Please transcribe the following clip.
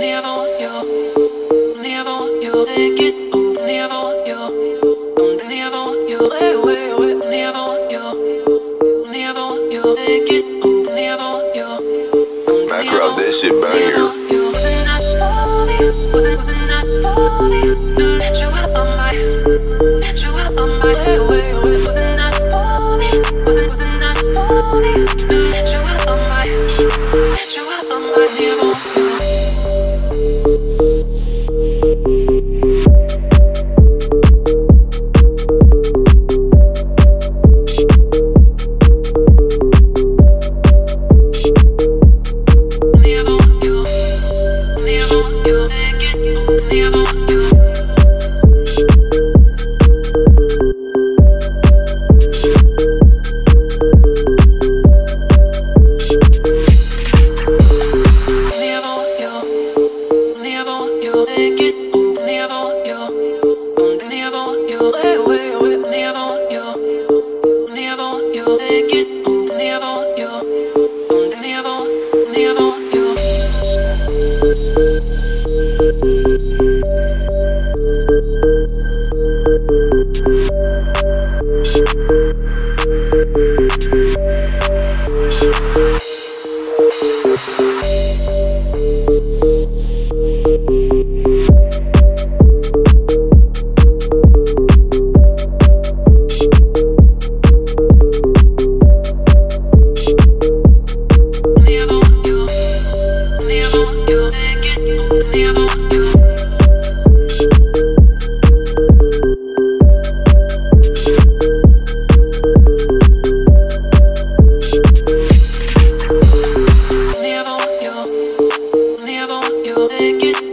Macro, this shit banger. Wasn't not for me to let you out of my way. Wasn't not for me. Wasn't not for me to let you out of my you.